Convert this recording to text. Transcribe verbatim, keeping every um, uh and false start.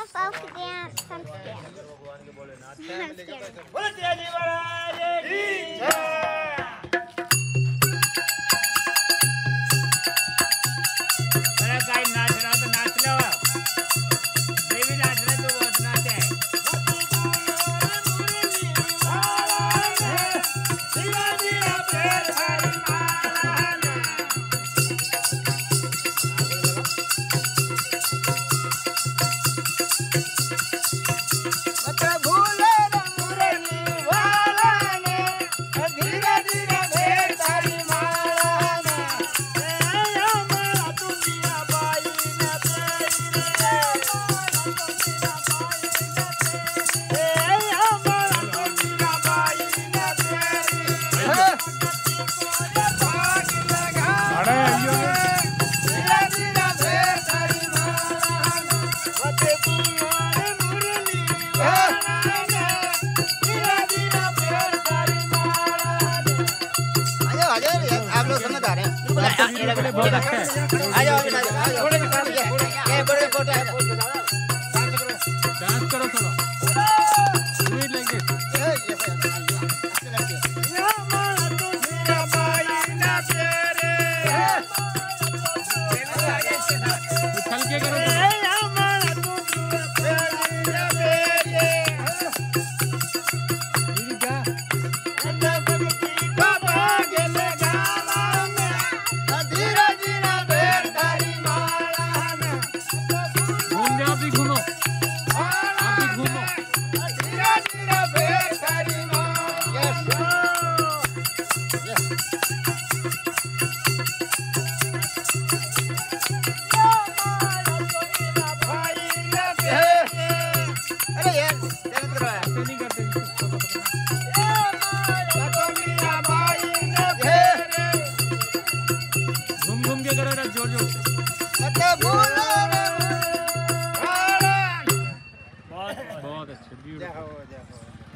पाव के dance, I'm scared. I'm scared. बोलो तेरी महाराज की जय। अरे गाय नाच रहा तो नाच लो, देवी नाच रहा तो बहुत नाचे। आप लोग समझ आ रहे हैं? आ जाओ ये बड़े फोटो है, डांस करो थोड़ा स्वीट लेंगे। उछल के करो जोर जोर से बहुत बहुत अच्छे।